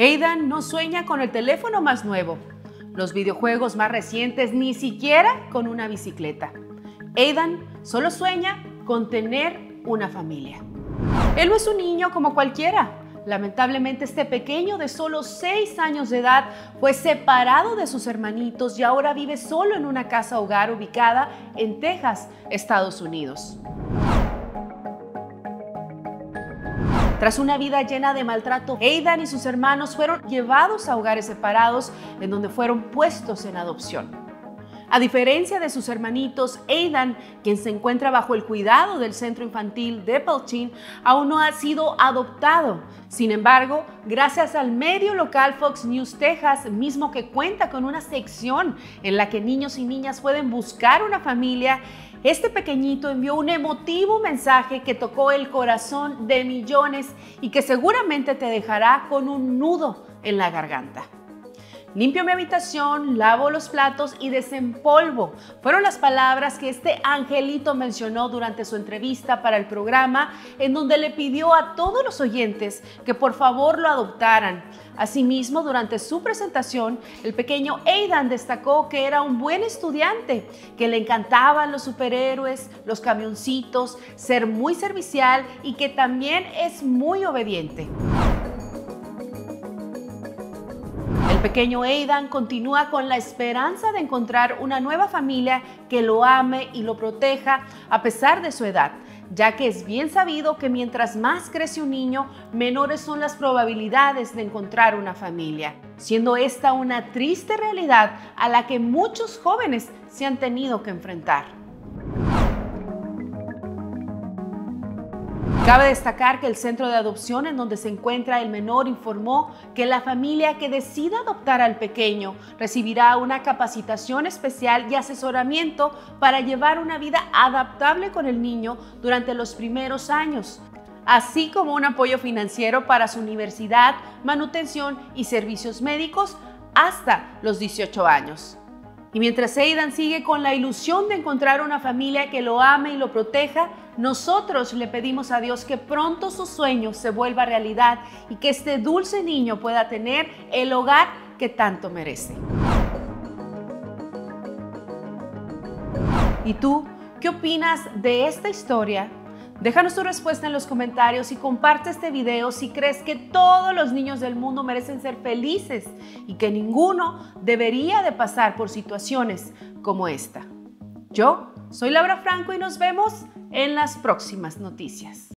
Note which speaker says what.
Speaker 1: Aidan no sueña con el teléfono más nuevo, los videojuegos más recientes, ni siquiera con una bicicleta. Aidan solo sueña con tener una familia. Él no es un niño como cualquiera. Lamentablemente, este pequeño de solo 6 años de edad fue separado de sus hermanitos y ahora vive solo en una casa hogar ubicada en Texas, Estados Unidos. Tras una vida llena de maltrato, Aidan y sus hermanos fueron llevados a hogares separados en donde fueron puestos en adopción. A diferencia de sus hermanitos, Aidan, quien se encuentra bajo el cuidado del centro infantil de Pelchin, aún no ha sido adoptado. Sin embargo, gracias al medio local Fox News Texas, mismo que cuenta con una sección en la que niños y niñas pueden buscar una familia, este pequeñito envió un emotivo mensaje que tocó el corazón de millones y que seguramente te dejará con un nudo en la garganta. Limpio mi habitación, lavo los platos y desempolvo. Fueron las palabras que este angelito mencionó durante su entrevista para el programa, en donde le pidió a todos los oyentes que por favor lo adoptaran. Asimismo, durante su presentación, el pequeño Aidan destacó que era un buen estudiante, que le encantaban los superhéroes, los camioncitos, ser muy servicial y que también es muy obediente. El pequeño Aidan continúa con la esperanza de encontrar una nueva familia que lo ame y lo proteja a pesar de su edad, ya que es bien sabido que mientras más crece un niño, menores son las probabilidades de encontrar una familia, siendo esta una triste realidad a la que muchos jóvenes se han tenido que enfrentar. Cabe destacar que el centro de adopción en donde se encuentra el menor informó que la familia que decida adoptar al pequeño recibirá una capacitación especial y asesoramiento para llevar una vida adaptable con el niño durante los primeros años, así como un apoyo financiero para su universidad, manutención y servicios médicos hasta los 18 años. Y mientras Aidan sigue con la ilusión de encontrar una familia que lo ame y lo proteja, nosotros le pedimos a Dios que pronto su sueño se vuelva realidad y que este dulce niño pueda tener el hogar que tanto merece. ¿Y tú qué opinas de esta historia? Déjanos tu respuesta en los comentarios y comparte este video si crees que todos los niños del mundo merecen ser felices y que ninguno debería de pasar por situaciones como esta. Yo soy Laura Franco y nos vemos en las próximas noticias.